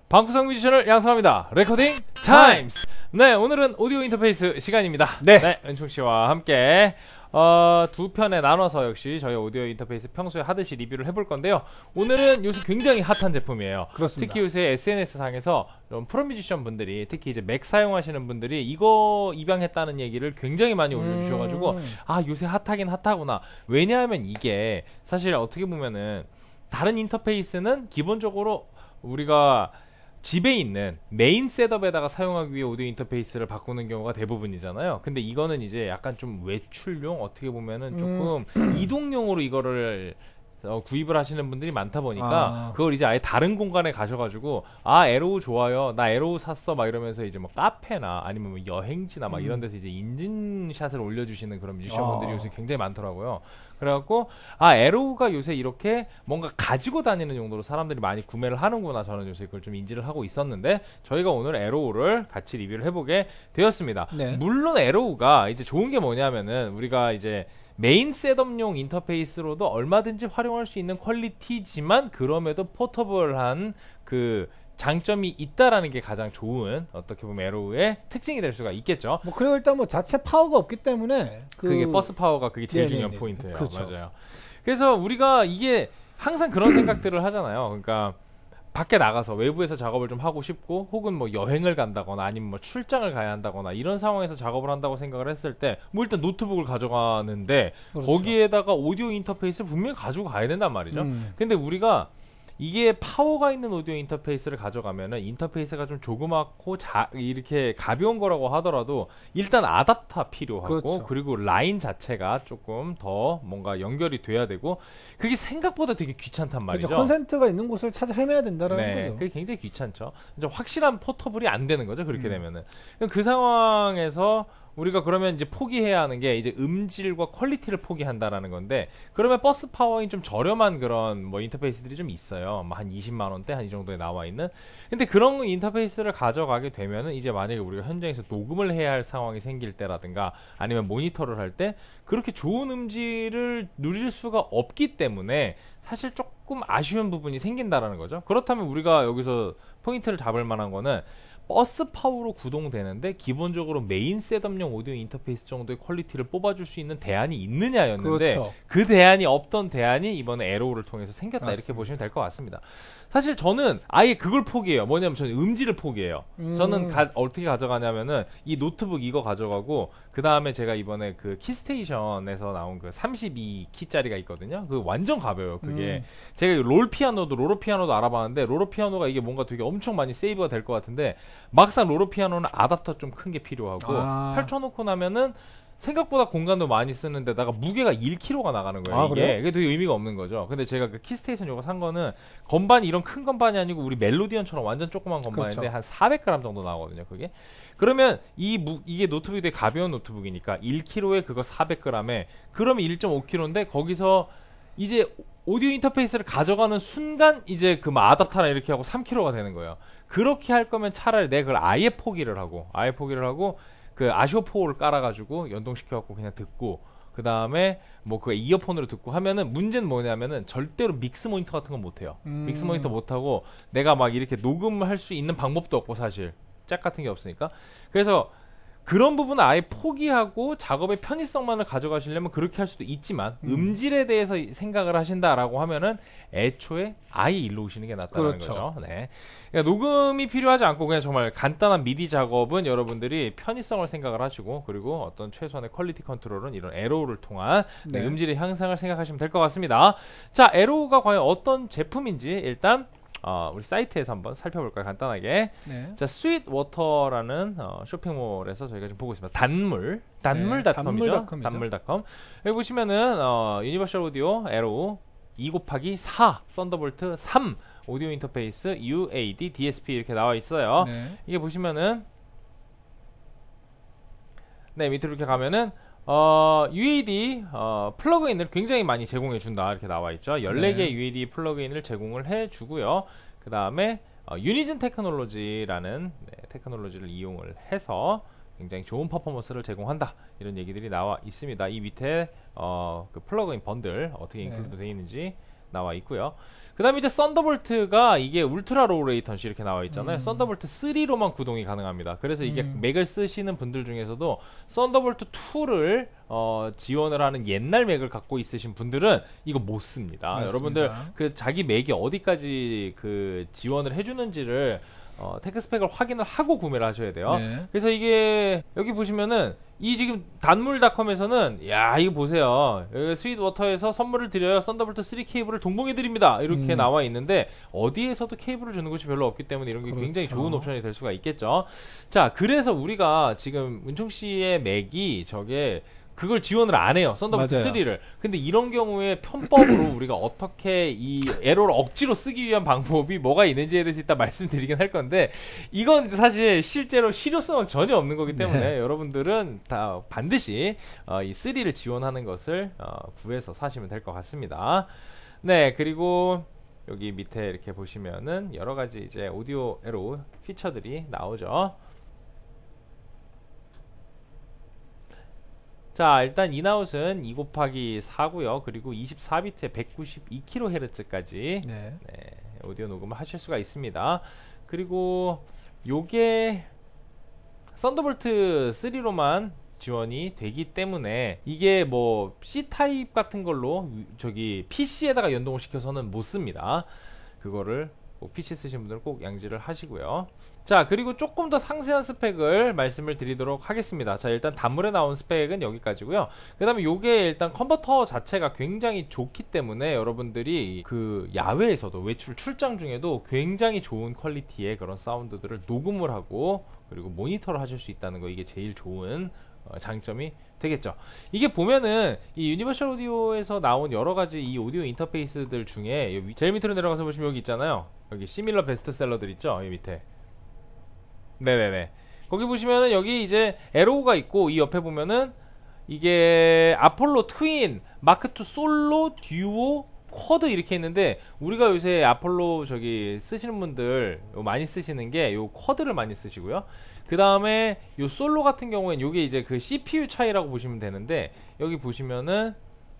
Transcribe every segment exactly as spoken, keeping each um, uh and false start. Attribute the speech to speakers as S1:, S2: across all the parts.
S1: 방구석 뮤지션을 양성합니다. 레코딩 타임스. 네, 오늘은 오디오 인터페이스 시간입니다.
S2: 네,
S1: 네 은총씨와 함께 어, 두 편에 나눠서 역시 저희 오디오 인터페이스 평소에 하듯이 리뷰를 해볼 건데요. 오늘은 요새 굉장히 핫한 제품이에요.
S2: 그렇습니다.
S1: 특히 요새 에스엔에스 상에서 좀 프로 뮤지션 분들이, 특히 이제 맥 사용하시는 분들이 이거 입양했다는 얘기를 굉장히 많이 올려주셔가지고
S2: 음...
S1: 아, 요새 핫하긴 핫하구나. 왜냐하면 이게 사실 어떻게 보면은 다른 인터페이스는 기본적으로 우리가 집에 있는 메인 셋업에다가 사용하기 위해 오디오 인터페이스를 바꾸는 경우가 대부분이잖아요. 근데 이거는 이제 약간 좀 외출용, 어떻게 보면은 조금 음. 이동용으로 이거를 어, 구입을 하시는 분들이 많다 보니까 아. 그걸 이제 아예 다른 공간에 가셔가지고 아, 에로우 좋아요, 나 에로우 샀어 막 이러면서 이제 뭐 카페나 아니면 뭐 여행지나 막 음. 이런 데서 이제 인증샷을 올려주시는 그런 뮤지션분들이 아. 요새 굉장히 많더라고요. 그래갖고 아, 에로우가 요새 이렇게 뭔가 가지고 다니는 용도로 사람들이 많이 구매를 하는구나, 저는 요새 그걸 좀 인지를 하고 있었는데 저희가 오늘 에로우를 같이 리뷰를 해보게 되었습니다. 네. 물론 에로우가 이제 좋은 게 뭐냐면은 우리가 이제 메인 셋업용 인터페이스로도 얼마든지 활용할 수 있는 퀄리티지만 그럼에도 포터블한 그 장점이 있다라는 게 가장 좋은, 어떻게 보면 에로우의 특징이 될 수가 있겠죠.
S2: 뭐 그리고 일단 뭐 자체 파워가 없기 때문에 그...
S1: 그게 버스 파워가 그게 제일 네네네. 중요한 포인트예요.
S2: 그렇죠.
S1: 맞아요. 그래서 우리가 이게 항상 그런 생각들을 하잖아요. 그러니까 밖에 나가서 외부에서 작업을 좀 하고 싶고, 혹은 뭐 여행을 간다거나 아니면 뭐 출장을 가야 한다거나 이런 상황에서 작업을 한다고 생각을 했을 때 뭐 일단 노트북을 가져가는데 그렇죠. 거기에다가 오디오 인터페이스를 분명히 가지고 가야 된단 말이죠. 음. 근데 우리가 이게 파워가 있는 오디오 인터페이스를 가져가면은 인터페이스가 좀 조그맣고 자, 이렇게 가벼운 거라고 하더라도 일단 아답터 필요하고 그렇죠. 그리고 라인 자체가 조금 더 뭔가 연결이 돼야 되고 그게 생각보다 되게 귀찮단 말이죠.
S2: 그렇죠. 컨센트가 있는 곳을 찾아 헤매야 된다는
S1: 네,
S2: 거죠.
S1: 그게 굉장히 귀찮죠. 이제 확실한 포터블이 안 되는 거죠. 그렇게 음. 되면은 그 상황에서 우리가 그러면 이제 포기해야 하는 게 이제 음질과 퀄리티를 포기한다라는 건데, 그러면 버스 파워인 좀 저렴한 그런 뭐 인터페이스들이 좀 있어요. 뭐 한 이십만 원대 한 이 정도에 나와 있는. 근데 그런 인터페이스를 가져가게 되면은 이제 만약에 우리가 현장에서 녹음을 해야 할 상황이 생길 때라든가 아니면 모니터를 할 때 그렇게 좋은 음질을 누릴 수가 없기 때문에 사실 조금 아쉬운 부분이 생긴다라는 거죠. 그렇다면 우리가 여기서 포인트를 잡을 만한 거는 버스 파워로 구동되는데 기본적으로 메인 셋업용 오디오 인터페이스 정도의 퀄리티를 뽑아줄 수 있는 대안이 있느냐였는데 그렇죠. 그 대안이 없던 대안이 이번에 에로우를 통해서 생겼다. 맞습니다. 이렇게 보시면 될 것 같습니다. 사실 저는 아예 그걸 포기해요. 뭐냐면 저는 음질을 포기해요. 음. 저는 가, 어떻게 가져가냐면은 이 노트북 이거 가져가고 그 다음에 제가 이번에 그 키스테이션에서 나온 그 삼십이 키짜리가 있거든요. 그 완전 가벼워요. 그게 음. 제가 롤 피아노도 로로 피아노도 알아봤는데 로로 피아노가 이게 뭔가 되게 엄청 많이 세이브가 될 것 같은데 막상 로로 피아노는 아답터 좀 큰 게 필요하고 아. 펼쳐놓고 나면은 생각보다 공간도 많이 쓰는 데다가 무게가 일 킬로그램가 나가는 거예요. 아, 이게. 그래요? 그게 되게 의미가 없는 거죠. 근데 제가 그 키스테이션 요거 산 거는 건반이 이런 큰 건반이 아니고 우리 멜로디언처럼 완전 조그만 건반인데 그렇죠. 한 사백 그램 정도 나오거든요. 그게. 그러면 이 무, 이게 노트북이 되게 가벼운 노트북이니까 일 킬로그램에 그거 사백 그램에 그러면 일 점 오 킬로그램인데 거기서 이제 오디오 인터페이스를 가져가는 순간 이제 그 뭐 아답터나 이렇게 하고 삼 킬로그램가 되는 거예요. 그렇게 할 거면 차라리 내가 그걸 아예 포기를 하고 아예 포기를 하고 그 아쇼포를 깔아가지고 연동시켜갖고 그냥 듣고 그 다음에 뭐 그 이어폰으로 듣고 하면은 문제는 뭐냐면은 절대로 믹스 모니터 같은 건 못해요. 음. 믹스 모니터 못하고 내가 막 이렇게 녹음을 할 수 있는 방법도 없고 사실 잭 같은 게 없으니까. 그래서 그런 부분은 아예 포기하고 작업의 편의성만을 가져가시려면 그렇게 할 수도 있지만 음. 음질에 대해서 생각을 하신다라고 하면은 애초에 아예 일로 오시는 게 낫다는 그렇죠. 거죠. 네. 그러니까 녹음이 필요하지 않고 그냥 정말 간단한 미디 작업은 여러분들이 편의성을 생각을 하시고 그리고 어떤 최소한의 퀄리티 컨트롤은 이런 에로우를 통한 네. 스릴의 향상을 생각하시면 될 것 같습니다. 자, 에로우가 과연 어떤 제품인지 일단 어, 우리 사이트에서 한번 살펴볼까요? 간단하게. 네. 자, 스윗워터라는 어, 쇼핑몰에서 저희가 지금 보고 있습니다. 단물, 단물닷컴이죠. 네, 단물닷컴. 여기 보시면은 어, 유니버셜 오디오 에로우 이 곱하기 사 썬더볼트 삼 오디오 인터페이스 유에이디 디에스피 이렇게 나와 있어요. 네. 이게 보시면은 네, 밑으로 이렇게 가면은 어, 유에이디 어, 플러그인을 굉장히 많이 제공해 준다 이렇게 나와 있죠. 열네 개 네. 유에이디 플러그인을 제공을 해 주고요. 그 다음에 어, 유니즌 테크놀로지라는 네, 테크놀로지를 이용을 해서 굉장히 좋은 퍼포먼스를 제공한다 이런 얘기들이 나와 있습니다. 이 밑에 어, 그 플러그인 번들 어떻게 인클루드 네. 되어 있는지 나와 있고요. 그 다음에 이제 썬더볼트가 이게 울트라 로우 레이턴시 이렇게 나와 있잖아요.
S2: 음.
S1: 썬더볼트 쓰리로만 구동이 가능합니다. 그래서 이게
S2: 음.
S1: 맥을 쓰시는 분들 중에서도 썬더볼트 투를 어, 지원을 하는 옛날 맥을 갖고 있으신 분들은 이거 못 씁니다.
S2: 맞습니다.
S1: 여러분들 그 자기 맥이 어디까지 그 지원을 해주는지를 어, 테크 스펙을 확인을 하고 구매를 하셔야 돼요.
S2: 네.
S1: 그래서 이게 여기 보시면은 이 지금 단물닷컴에서는 야 이거 보세요. 여기 스윗워터에서 선물을 드려요. 썬더볼트 쓰리 케이블을 동봉해 드립니다. 이렇게
S2: 음.
S1: 나와 있는데 어디에서도 케이블을 주는 곳이 별로 없기 때문에 이런 게
S2: 그렇죠.
S1: 굉장히 좋은 옵션이 될 수가 있겠죠. 자, 그래서 우리가 지금 은총 씨의 맥이 저게 그걸 지원을 안 해요. 썬더볼트
S2: 맞아요.
S1: 쓰리를. 근데 이런 경우에 편법으로 우리가 어떻게 이 에러를 억지로 쓰기 위한 방법이 뭐가 있는지에 대해서 이따 말씀드리긴 할 건데 이건 사실 실제로 실효성은 전혀 없는 거기 때문에
S2: 네.
S1: 여러분들은 다 반드시 어, 이 쓰리를 지원하는 것을 어, 구해서 사시면 될 것 같습니다. 네, 그리고 여기 밑에 이렇게 보시면은 여러 가지 이제 오디오 에로 피처들이 나오죠. 자, 일단 인아웃은 이 곱하기 사고요. 그리고 이십사 비트에 백구십이 킬로헤르츠까지
S2: 네.
S1: 네, 오디오 녹음을 하실 수가 있습니다. 그리고 요게 썬더볼트 쓰리로만 지원이 되기 때문에 이게 뭐 C타입 같은 걸로 저기 피시에다가 연동을 시켜서는 못 씁니다. 그거를 뭐 피시 쓰신 분들은 꼭 양지를 하시고요. 자, 그리고 조금 더 상세한 스펙을 말씀을 드리도록 하겠습니다. 자, 일단 단물에 나온 스펙은 여기까지고요. 그 다음에 요게 일단 컨버터 자체가 굉장히 좋기 때문에 여러분들이 그 야외에서도 외출 출장 중에도 굉장히 좋은 퀄리티의 그런 사운드들을 녹음을 하고 그리고 모니터를 하실 수 있다는 거, 이게 제일 좋은 어, 장점이 되겠죠. 이게 보면은 이 유니버셜 오디오에서 나온 여러 가지 이 오디오 인터페이스들 중에 여기 제일 밑으로 내려가서 보시면 여기 있잖아요. 여기 시밀러 베스트셀러들 있죠. 이 밑에. 네네네. 거기 보시면은 여기 이제 에로우가 있고 이 옆에 보면은 이게 아폴로 트윈, 마크투 솔로, 듀오, 쿼드 이렇게 있는데 우리가 요새 아폴로 저기 쓰시는 분들 많이 쓰시는 게 요 쿼드를 많이 쓰시고요. 그 다음에 요 솔로 같은 경우엔 요게 이제 그 씨피유 차이라고 보시면 되는데 여기 보시면은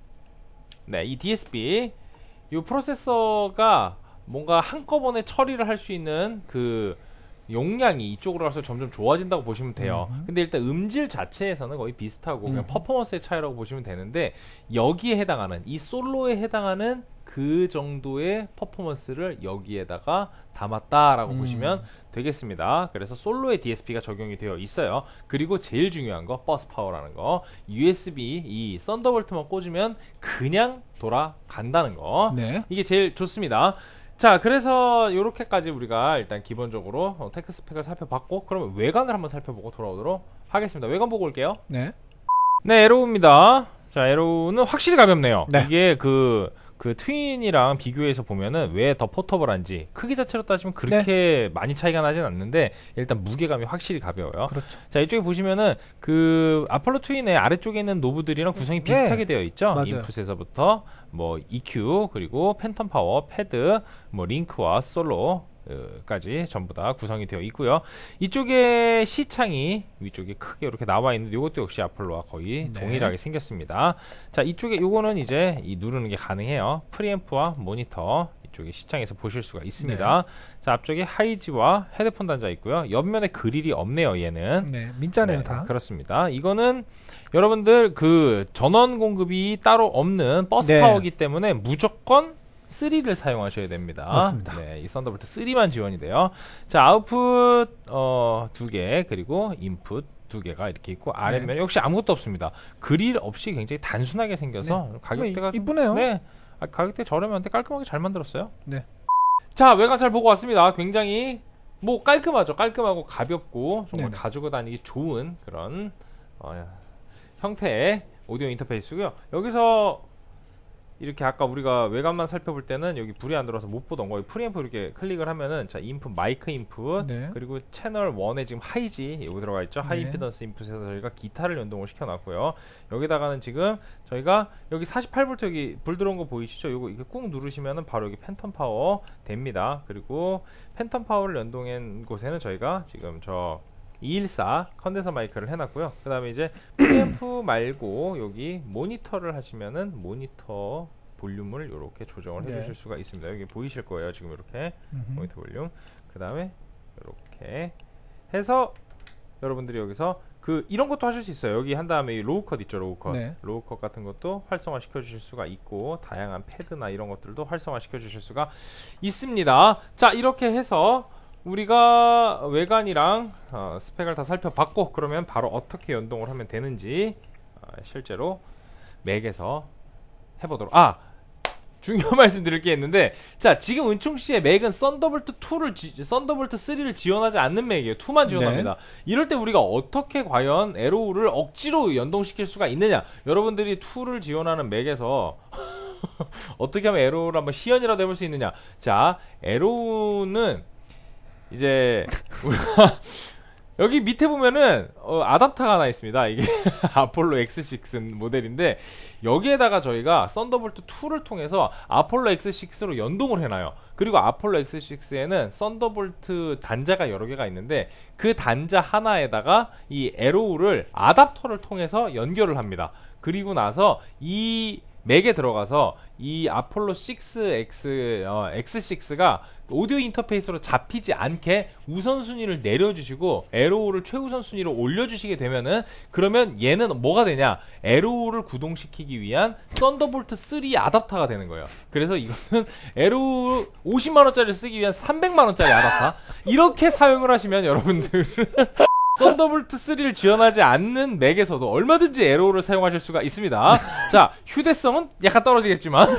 S1: 네, 이 디에스피 요 프로세서가 뭔가 한꺼번에 처리를 할 수 있는 그 용량이 이쪽으로 가서 점점 좋아진다고 보시면 돼요.
S2: 음.
S1: 근데 일단 음질 자체에서는 거의 비슷하고 그냥
S2: 음.
S1: 퍼포먼스의 차이라고 보시면 되는데 여기에 해당하는 이 솔로에 해당하는 그 정도의 퍼포먼스를 여기에다가 담았다라고
S2: 음.
S1: 보시면 되겠습니다. 그래서 솔로의 디에스피가 적용이 되어 있어요. 그리고 제일 중요한 거 버스 파워라는 거, 유에스비 이 썬더볼트만 꽂으면 그냥 돌아간다는 거.
S2: 네.
S1: 이게 제일 좋습니다. 자, 그래서 이렇게까지 우리가 일단 기본적으로 어, 테크 스펙을 살펴봤고, 그러면 외관을 한번 살펴보고 돌아오도록 하겠습니다. 외관 보고 올게요.
S2: 네.
S1: 네, 에로우입니다. 자, 에로우는 확실히 가볍네요.
S2: 네.
S1: 이게 그, 그 트윈이랑 비교해서 보면은 왜 더 포터블한지 크기 자체로 따지면 그렇게 많이 차이가 나진 않는데 일단 무게감이 확실히 가벼워요.
S2: 그렇죠.
S1: 자, 이쪽에 보시면은 그 아폴로 트윈의 아래쪽에 있는 노브들이랑 구성이 비슷하게
S2: 네.
S1: 되어 있죠.
S2: 맞아요.
S1: 인풋에서부터 뭐 이큐 그리고 팬텀 파워, 패드, 뭐 링크와 솔로 까지 전부 다 구성이 되어 있고요. 이쪽에 C창이 위쪽에 크게 이렇게 나와 있는데 이것도 역시 아폴로와 거의
S2: 네.
S1: 동일하게 생겼습니다. 자, 이쪽에 요거는 이제 이 누르는 게 가능해요. 프리앰프와 모니터 이쪽에 C창에서 보실 수가 있습니다.
S2: 네.
S1: 자, 앞쪽에 하이지와 헤드폰 단자 있고요. 옆면에 그릴이 없네요, 얘는.
S2: 네. 민짜네요,
S1: 네,
S2: 다.
S1: 그렇습니다. 이거는 여러분들 그 전원 공급이 따로 없는 버스
S2: 네.
S1: 파워기 때문에 무조건 쓰리를 사용하셔야 됩니다.
S2: 맞습니다.
S1: 네, 이 썬더볼트 쓰리만 지원이 돼요. 자, 아웃풋 어, 두 개, 그리고 인풋 두 개가 이렇게 있고 아랫면
S2: 네.
S1: 역시 아무것도 없습니다. 그릴 없이 굉장히 단순하게 생겨서
S2: 네.
S1: 가격대가 좀-
S2: 이쁘네요.
S1: 네, 아, 가격대 저렴한데 깔끔하게 잘 만들었어요.
S2: 네.
S1: 자, 외관 잘 보고 왔습니다. 굉장히 뭐 깔끔하죠. 깔끔하고 가볍고 정말
S2: 네네.
S1: 가지고 다니기 좋은 그런 어, 형태의 오디오 인터페이스고요. 여기서 이렇게 아까 우리가 외관만 살펴볼 때는 여기 불이 안 들어와서 못 보던 거 프리앰프 이렇게 클릭을 하면은 자, 인풋 마이크 인풋
S2: 네.
S1: 그리고 채널 일에 지금 하이지 여기 들어가 있죠. 하이
S2: 네.
S1: 임피던스 인풋에서 저희가 기타를 연동을 시켜 놨고요. 여기다가는 지금 저희가 여기 사십팔 볼트 여기 불 들어온 거 보이시죠? 요거 이렇게 꾹 누르시면은 바로 여기 팬텀 파워 됩니다. 그리고 팬텀 파워를 연동한 곳에는 저희가 지금 저 이백십사 컨덴서 마이크를 해놨고요. 그 다음에 이제 프리앰프 말고 여기 모니터를 하시면은 모니터 볼륨을 이렇게 조정을
S2: 네.
S1: 해주실 수가 있습니다. 여기 보이실 거예요. 지금 이렇게 모니터 볼륨. 그 다음에 이렇게 해서 여러분들이 여기서 그 이런 것도 하실 수 있어요. 여기 한 다음에 이 로우 컷 있죠, 로우 컷.
S2: 네.
S1: 로우 컷 같은 것도 활성화 시켜 주실 수가 있고, 다양한 패드나 이런 것들도 활성화 시켜 주실 수가 있습니다. 자, 이렇게 해서 우리가 외관이랑 어, 스펙을 다 살펴봤고, 그러면 바로 어떻게 연동을 하면 되는지 어, 실제로 맥에서 해보도록. 아, 중요한 말씀 드릴 게 있는데, 자, 지금 은총씨의 맥은 썬더볼트 투를 지, 썬더볼트 쓰리를 지원하지 않는 맥이에요. 투만 지원합니다. 네. 이럴 때 우리가 어떻게 과연 에로우를 억지로 연동시킬 수가 있느냐. 여러분들이 투를 지원하는 맥에서 어떻게 하면 에로우를 한번 시연이라도 해볼 수 있느냐. 자, 에로우는 이제 우리가 여기 밑에 보면은 어, 아답터가 하나 있습니다. 이게 아폴로 엑스 식스 모델인데, 여기에다가 저희가 썬더볼트 투를 통해서 아폴로 엑스 식스로 연동을 해놔요. 그리고 아폴로 엑스 식스에는 썬더볼트 단자가 여러 개가 있는데, 그 단자 하나에다가 이 에로우를 아답터를 통해서 연결을 합니다. 그리고 나서 이 맥에 들어가서 이 아폴로 식스 엑스 어, 엑스 식스가 오디오 인터페이스로 잡히지 않게 우선순위를 내려주시고 에로우를 최우선순위로 올려주시게 되면은, 그러면 얘는 뭐가 되냐, 에로우를 구동시키기 위한 썬더볼트 쓰리 아답터가 되는 거예요. 그래서 이거는 에로우 오십만 원짜리를 쓰기 위한 삼백만 원짜리 아답터, 이렇게 사용을 하시면 여러분들은 썬더볼트 쓰리를 지원하지 않는 맥에서도 얼마든지 에로우를 사용하실 수가 있습니다. 자, 휴대성은 약간 떨어지겠지만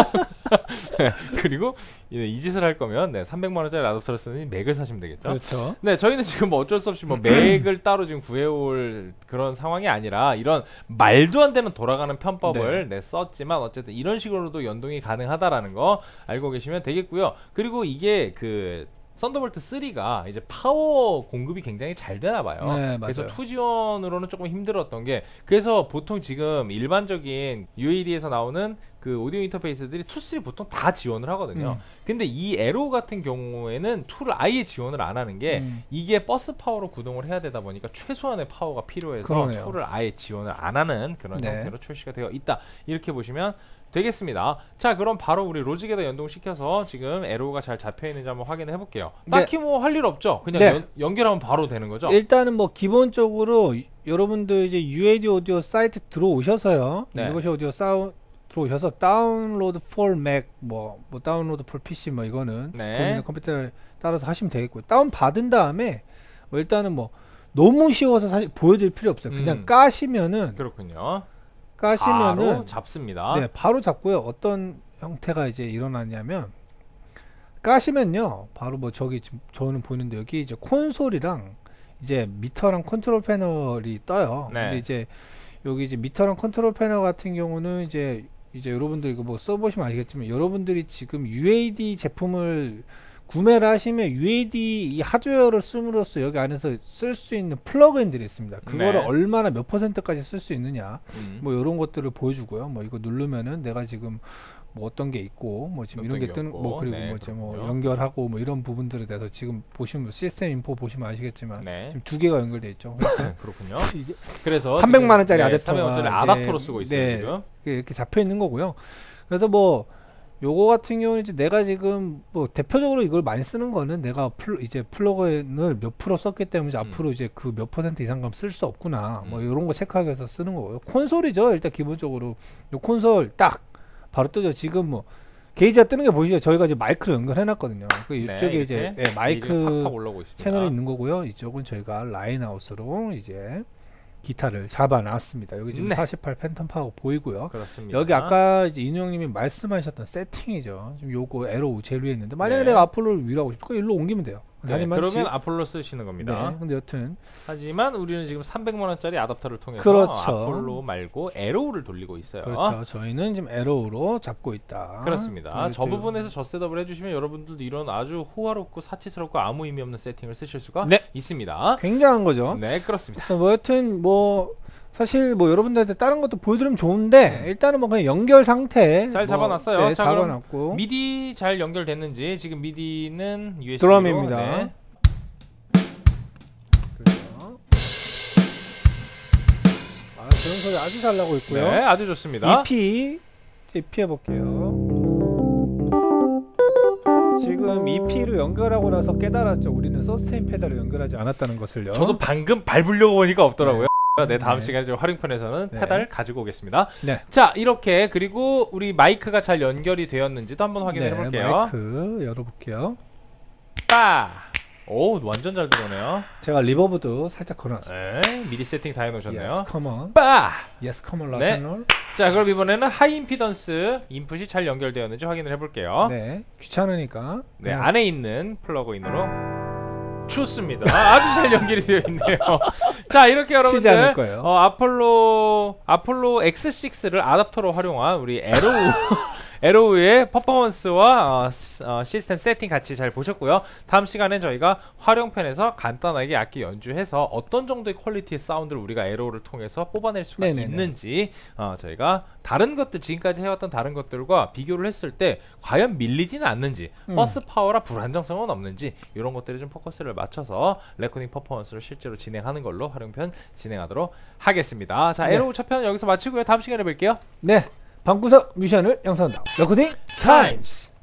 S1: 네, 그리고 이 짓을 할 거면 네, 삼백만 원짜리 아답터를 쓰는 맥을 사시면 되겠죠.
S2: 그렇죠.
S1: 네, 저희는 지금 뭐 어쩔 수 없이 뭐 맥을 따로 지금 구해올 그런 상황이 아니라, 이런 말도 안 되는 돌아가는 편법을 네. 네, 썼지만 어쨌든 이런 식으로도 연동이 가능하다라는 거 알고 계시면 되겠고요. 그리고 이게 그 썬더볼트 쓰리가 이제 파워 공급이 굉장히 잘 되나봐요.
S2: 네,
S1: 그래서 투 지원으로는 조금 힘들었던 게, 그래서 보통 지금 일반적인 유에이디에서 나오는 그 오디오 인터페이스들이 투, 쓰리 보통 다 지원을 하거든요. 음. 근데 이 에로우 같은 경우에는 투를 아예 지원을 안 하는 게, 음. 이게 버스 파워로 구동을 해야 되다 보니까 최소한의 파워가 필요해서 그러네요. 투를 아예 지원을 안 하는 그런 네. 형태로 출시가 되어 있다. 이렇게 보시면 되겠습니다. 자, 그럼 바로 우리 로직에다 연동시켜서 지금 에로우가 잘 잡혀있는지 한번 확인해 볼게요. 딱히 네. 뭐 할 일 없죠? 그냥 네. 연, 연결하면 바로 되는 거죠?
S2: 일단은 뭐 기본적으로 여러분들 이제 유에이디 오디오 사이트 들어오셔서요.
S1: 네.
S2: 이것이 오디오 사우 들어오셔서 다운로드 for 맥, 뭐, 뭐 다운로드 for 피씨 뭐 이거는
S1: 네.
S2: 컴퓨터에 따라서 하시면 되겠고요. 다운 받은 다음에 뭐 일단은 뭐 너무 쉬워서 사실 보여드릴 필요 없어요. 그냥
S1: 음.
S2: 까시면은
S1: 그렇군요.
S2: 까시면은
S1: 바로 잡습니다.
S2: 네, 바로 잡고요. 어떤 형태가 이제 일어나냐면, 까시면요, 바로 뭐 저기 지금 저는 보이는데 여기 이제 콘솔이랑 이제 미터랑 컨트롤 패널이 떠요.
S1: 네.
S2: 근데 이제 여기 이제 미터랑 컨트롤 패널 같은 경우는 이제 이제 여러분들 이거 뭐 써보시면 아시겠지만, 여러분들이 지금 유에이디 제품을 구매를 하시면 유에이디 이 하드웨어를 씀으로써 여기 안에서 쓸 수 있는 플러그인들이 있습니다. 그거를
S1: 네.
S2: 얼마나 몇 퍼센트까지 쓸 수 있느냐,
S1: 음.
S2: 뭐 이런 것들을 보여주고요. 뭐 이거 누르면은 내가 지금 뭐 어떤 게 있고, 뭐 지금 이런 게 뜨는, 뭐 그리고
S1: 네,
S2: 뭐 이제 뭐
S1: 그렇군요.
S2: 연결하고 뭐 이런 부분들에 대해서 지금 보시면 시스템 인포 보시면 아시겠지만
S1: 네.
S2: 지금 두 개가 연결돼 있죠.
S1: 그렇군요.
S2: 이게
S1: 그래서
S2: 삼백만 원짜리
S1: 네,
S2: 아답터가
S1: 삼백만 원짜리 아답터로 쓰고 있어요.
S2: 네,
S1: 지금.
S2: 이렇게 잡혀 있는 거고요. 그래서 뭐 요거 같은 경우는 이제 내가 지금 뭐 대표적으로 이걸 많이 쓰는 거는, 내가 플, 이제 플러그인을 몇 프로 썼기 때문에 이제
S1: 음.
S2: 앞으로 이제 그 몇 퍼센트 이상 가면 쓸 수 없구나,
S1: 음.
S2: 뭐 이런 거 체크하기 위해서 쓰는 거고요. 콘솔이죠. 일단 기본적으로 요 콘솔 딱 바로 뜨죠. 지금 뭐 게이지가 뜨는 게 보이시죠? 저희가 이제 마이크를 연결해 놨거든요. 그 이쪽에
S1: 네,
S2: 이제 예,
S1: 마이크
S2: 마이크
S1: 팍팍 올라오고 있습니다.
S2: 채널이 있는 거고요. 이쪽은 저희가 라인아웃으로 이제 기타를 잡아 놨습니다. 여기 지금
S1: 네.
S2: 사십팔 팬텀 파워 보이고요.
S1: 그렇습니다.
S2: 여기 아까 이제 인형님이 말씀하셨던 세팅이죠. 지금 요거 에로우 제일 위에 있는데, 만약에
S1: 네.
S2: 내가 아폴로를 위로 하고 싶으면 일로 옮기면 돼요.
S1: 네,
S2: 하지만
S1: 그러면
S2: 지금,
S1: 아폴로 쓰시는 겁니다.
S2: 네, 근데 여튼
S1: 하지만 우리는 지금 삼백만 원짜리 아답터를 통해서
S2: 그렇죠.
S1: 아폴로 말고 에로우를 돌리고 있어요.
S2: 그렇죠. 저희는 지금 에로우로 잡고 있다.
S1: 그렇습니다. 저
S2: 또
S1: 부분에서 저 셋업을 해주시면 여러분들도 이런 아주 호화롭고 사치스럽고 아무 의미 없는 세팅을 쓰실 수가
S2: 네.
S1: 있습니다.
S2: 굉장한 거죠.
S1: 네, 그렇습니다.
S2: 그래서 뭐 여튼 뭐 사실 뭐 여러분들한테 다른 것도 보여드리면 좋은데,
S1: 음.
S2: 일단은 뭐 그냥 연결 상태
S1: 잘
S2: 뭐,
S1: 잡아놨어요.
S2: 네,
S1: 자, 그럼
S2: 잡아놨고
S1: 미디 잘 연결됐는지, 지금 미디는 유에스비로
S2: 드럼입니다.
S1: 네.
S2: 그렇죠. 아, 그런 소리 아주 잘 나고 있고요.
S1: 네, 아주 좋습니다.
S2: 이피 피해 볼게요. 지금 이피로 연결하고 나서 깨달았죠. 우리는 서스테인 페달을 연결하지 않았다는 것을요.
S1: 저도 방금 밟으려고 보니까 없더라고요. 네, 다음
S2: 네.
S1: 시간에 좀 활용편에서는
S2: 네.
S1: 페달 가지고 오겠습니다.
S2: 네.
S1: 자, 이렇게 그리고 우리 마이크가 잘 연결이 되었는지도 한번 확인해
S2: 네,
S1: 볼게요.
S2: 마이크 열어볼게요.
S1: 빠! 오, 완전 잘 들어오네요.
S2: 제가 리버브도 살짝 걸어놨어요.
S1: 네, 미리 세팅 다 해놓으셨네요.
S2: Yes, come on.
S1: 빠!
S2: Yes, come on,
S1: 네.
S2: rock and roll.
S1: 자, 그럼 이번에는 하이 임피던스 인풋이 잘 연결되었는지 확인을 해볼게요. 네,
S2: 네, 귀찮으니까. 그냥
S1: 안에 있는 플러그인으로 좋습니다. 아, 아주 잘 연결이 되어 있네요. 자, 이렇게
S2: 치지 않을
S1: 여러분들
S2: 거예요.
S1: 어, 아폴로 아폴로 엑스 식스를 아답터로 활용한 우리 에로우 에로우의 퍼포먼스와 어, 시- 어, 시스템 세팅 같이 잘 보셨고요. 다음 시간엔 저희가 활용편에서 간단하게 악기 연주해서 어떤 정도의 퀄리티의 사운드를 우리가 에로우를 통해서 뽑아낼 수가
S2: 네네네.
S1: 있는지 어, 저희가 다른 것들 지금까지 해왔던 다른 것들과 비교를 했을 때 과연 밀리지는 않는지
S2: 음.
S1: 버스 파워라 불안정성은 없는지 이런 것들에 좀 포커스를 맞춰서 레코딩 퍼포먼스를 실제로 진행하는 걸로 활용편 진행하도록 하겠습니다. 자,
S2: 네.
S1: 에로우 첫 편은 여기서 마치고요. 다음 시간에 뵐게요.
S2: 네, 방구석 뮤지션을 양성한다. 레코딩
S1: 타임스.